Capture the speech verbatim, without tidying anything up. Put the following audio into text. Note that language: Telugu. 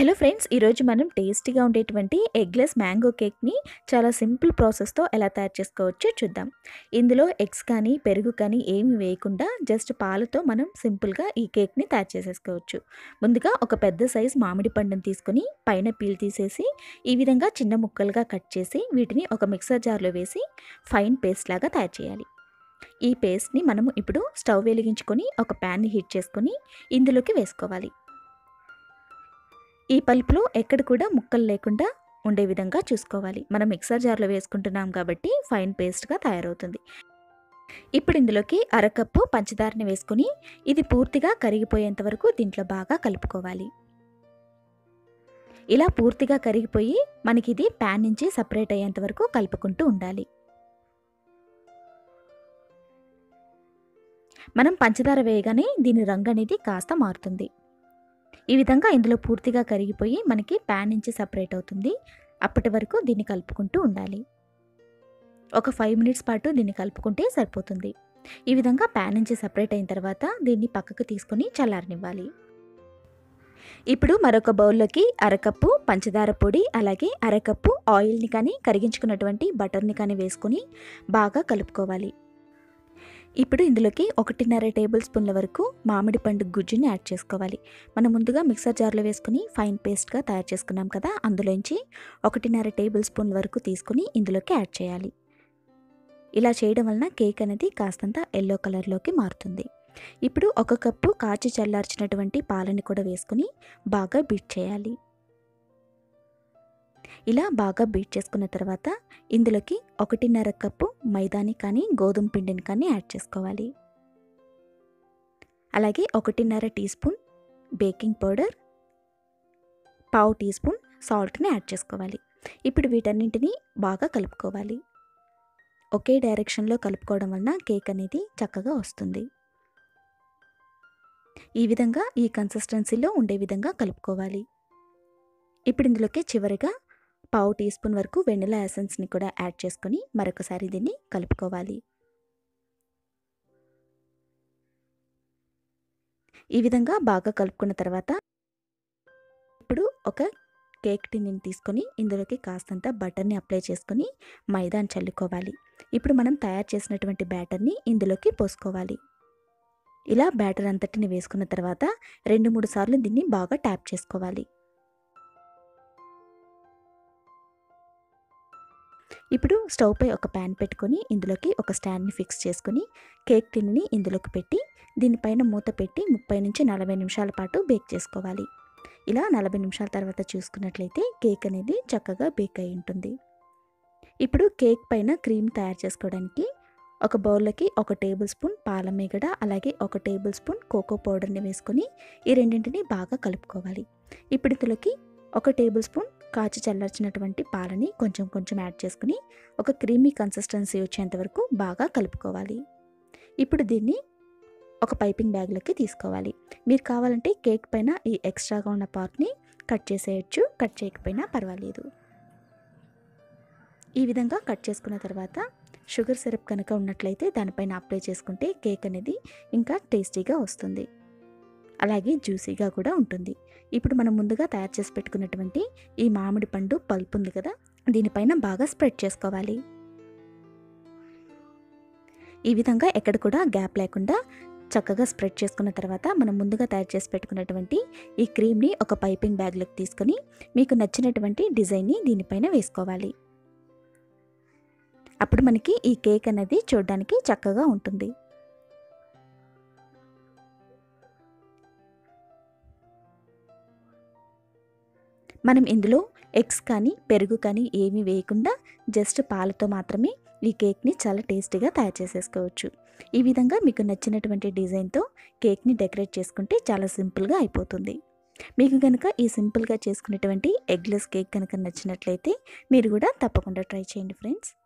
హలో ఫ్రెండ్స్, ఈరోజు మనం టేస్టీగా ఉండేటువంటి ఎగ్లెస్ మ్యాంగో కేక్ని చాలా సింపుల్ ప్రాసెస్తో ఎలా తయారు చేసుకోవచ్చో చూద్దాం. ఇందులో ఎగ్స్ కానీ పెరుగు కానీ ఏమి వేయకుండా జస్ట్ పాలతో మనం సింపుల్గా ఈ కేక్ని తయారు చేసేసుకోవచ్చు. ముందుగా ఒక పెద్ద సైజ్ మామిడి పండుని తీసుకొని పైన పీల్ తీసేసి ఈ విధంగా చిన్న ముక్కలుగా కట్ చేసి వీటిని ఒక మిక్సర్ జార్లో వేసి ఫైన్ పేస్ట్ లాగా తయారు చేయాలి. ఈ పేస్ట్ని మనము ఇప్పుడు స్టవ్ వెలిగించుకొని ఒక ప్యాన్ని హీట్ చేసుకొని ఇందులోకి వేసుకోవాలి. ఈ పల్పులో ఎక్కడ కూడా ముక్కలు లేకుండా ఉండే విధంగా చూసుకోవాలి. మనం మిక్సర్ జార్లో వేసుకుంటున్నాం కాబట్టి ఫైన్ పేస్ట్గా తయారవుతుంది. ఇప్పుడు ఇందులోకి అరకప్పు పంచదారని వేసుకుని ఇది పూర్తిగా కరిగిపోయేంత వరకు దీంట్లో బాగా కలుపుకోవాలి. ఇలా పూర్తిగా కరిగిపోయి మనకి ఇది ప్యాన్ నుంచి సపరేట్ అయ్యేంత వరకు కలుపుకుంటూ ఉండాలి. మనం పంచదార వేయగానే దీని రంగు అనేది కాస్త మారుతుంది. ఈ విధంగా ఇందులో పూర్తిగా కరిగిపోయి మనకి ప్యాన్ నుంచి సపరేట్ అవుతుంది. అప్పటి వరకు దీన్ని కలుపుకుంటూ ఉండాలి. ఒక ఫైవ్ మినిట్స్ పాటు దీన్ని కలుపుకుంటే సరిపోతుంది. ఈ విధంగా ప్యాన్ నుంచి సపరేట్ అయిన తర్వాత దీన్ని పక్కకు తీసుకొని చల్లారనివ్వాలి. ఇప్పుడు మరొక బౌల్లోకి అరకప్పు పంచదార పొడి అలాగే అరకప్పు ఆయిల్ని కానీ కరిగించుకున్నటువంటి బటర్ని కానీ వేసుకొని బాగా కలుపుకోవాలి. ఇప్పుడు ఇందులోకి ఒకటిన్నర టేబుల్ స్పూన్ల వరకు మామిడి పండు గుజ్జుని యాడ్ చేసుకోవాలి. మనం ముందుగా మిక్సర్ జార్లో వేసుకుని ఫైన్ పేస్ట్గా తయారు చేసుకున్నాం కదా, అందులోంచి ఒకటిన్నర టేబుల్ స్పూన్ల వరకు తీసుకుని ఇందులోకి యాడ్ చేయాలి. ఇలా చేయడం వలన కేక్ అనేది కాస్తంత ఎల్లో కలర్లోకి మారుతుంది. ఇప్పుడు ఒక కప్పు కాచి చల్లార్చినటువంటి పాలని కూడా వేసుకుని బాగా బీట్ చేయాలి. ఇలా బాగా బీట్ చేసుకున్న తర్వాత ఇందులోకి ఒకటిన్నర కప్పు మైదాని కానీ గోధుమ పిండిని కానీ యాడ్ చేసుకోవాలి. అలాగే ఒకటిన్నర టీ స్పూన్ బేకింగ్ పౌడర్, పావు టీ స్పూన్ సాల్ట్ని యాడ్ చేసుకోవాలి. ఇప్పుడు వీటన్నింటినీ బాగా కలుపుకోవాలి. ఒకే డైరెక్షన్లో కలుపుకోవడం వలన కేక్ అనేది చక్కగా వస్తుంది. ఈ విధంగా ఈ కన్సిస్టెన్సీలో ఉండే విధంగా కలుపుకోవాలి. ఇప్పుడు ఇందులోకి చివరిగా పావు టీ స్పూన్ వరకు వెనిలా ఎసెన్స్ని కూడా యాడ్ చేసుకొని మరొకసారి దీన్ని కలుపుకోవాలి. ఈ విధంగా బాగా కలుపుకున్న తర్వాత ఇప్పుడు ఒక కేక్ టిన్ని తీసుకొని ఇందులోకి కాస్తంత బటర్ని అప్లై చేసుకొని మైదాని చల్లుకోవాలి. ఇప్పుడు మనం తయారు చేసినటువంటి బ్యాటర్ని ఇందులోకి పోసుకోవాలి. ఇలా బ్యాటర్ అంతటిని వేసుకున్న తర్వాత రెండు మూడు సార్లు దీన్ని బాగా ట్యాప్ చేసుకోవాలి. ఇప్పుడు స్టవ్ పై ఒక ప్యాన్ పెట్టుకొని ఇందులోకి ఒక స్టాండ్ని ఫిక్స్ చేసుకొని కేక్ టిన్ని ఇందులోకి పెట్టి దీనిపైన మూత పెట్టి ముప్పై నుంచి నలభై నిమిషాల పాటు బేక్ చేసుకోవాలి. ఇలా నలభై నిమిషాల తర్వాత చూసుకున్నట్లయితే కేక్ అనేది చక్కగా బేక్ అయి ఉంటుంది. ఇప్పుడు కేక్ పైన క్రీమ్ తయారు చేసుకోవడానికి ఒక బౌల్లోకి ఒక టేబుల్ స్పూన్ పాల మీగడ అలాగే ఒక టేబుల్ స్పూన్ కోకో పౌడర్ని వేసుకొని ఈ రెండింటిని బాగా కలుపుకోవాలి. ఇప్పుడు ఇందులోకి ఒక టేబుల్ స్పూన్ కాచి చల్లార్చినటువంటి పాలని కొంచెం కొంచెం యాడ్ చేసుకుని ఒక క్రీమీ కన్సిస్టెన్సీ వచ్చేంత వరకు బాగా కలుపుకోవాలి. ఇప్పుడు దీన్ని ఒక పైపింగ్ బ్యాగ్లోకి తీసుకోవాలి. మీరు కావాలంటే కేక్ పైన ఈ ఎక్స్ట్రాగా ఉన్న పార్ట్ని కట్ చేసేయచ్చు, కట్ చేయకపోయినా పర్వాలేదు. ఈ విధంగా కట్ చేసుకున్న తర్వాత షుగర్ సిరప్ కనుక ఉన్నట్లయితే దానిపైన అప్లై చేసుకుంటే కేక్ అనేది ఇంకా టేస్టీగా వస్తుంది, అలాగే జ్యూసీగా కూడా ఉంటుంది. ఇప్పుడు మనం ముందుగా తయారు చేసి పెట్టుకున్నటువంటి ఈ మామిడి పండు పల్పు ఉంది కదా, దీనిపైన బాగా స్ప్రెడ్ చేసుకోవాలి. ఈ విధంగా ఎక్కడ కూడా గ్యాప్ లేకుండా చక్కగా స్ప్రెడ్ చేసుకున్న తర్వాత మనం ముందుగా తయారు చేసి పెట్టుకున్నటువంటి ఈ క్రీమ్ని ఒక పైపింగ్ బ్యాగ్లోకి తీసుకొని మీకు నచ్చినటువంటి డిజైన్ని దీనిపైన వేసుకోవాలి. అప్పుడు మనకి ఈ కేక్ అనేది చూడడానికి చక్కగా ఉంటుంది. మనం ఇందులో ఎగ్స్ కానీ పెరుగు కానీ ఏమీ వేయకుండా జస్ట్ పాలతో మాత్రమే ఈ కేక్ని చాలా టేస్టీగా తయారు చేసేసుకోవచ్చు. ఈ విధంగా మీకు నచ్చినటువంటి డిజైన్తో కేక్ని డెకరేట్ చేసుకుంటే చాలా సింపుల్గా అయిపోతుంది. మీకు కనుక ఈ సింపుల్గా చేసుకునేటువంటి ఎగ్లెస్ కేక్ కనుక నచ్చినట్లయితే మీరు కూడా తప్పకుండా ట్రై చేయండి ఫ్రెండ్స్.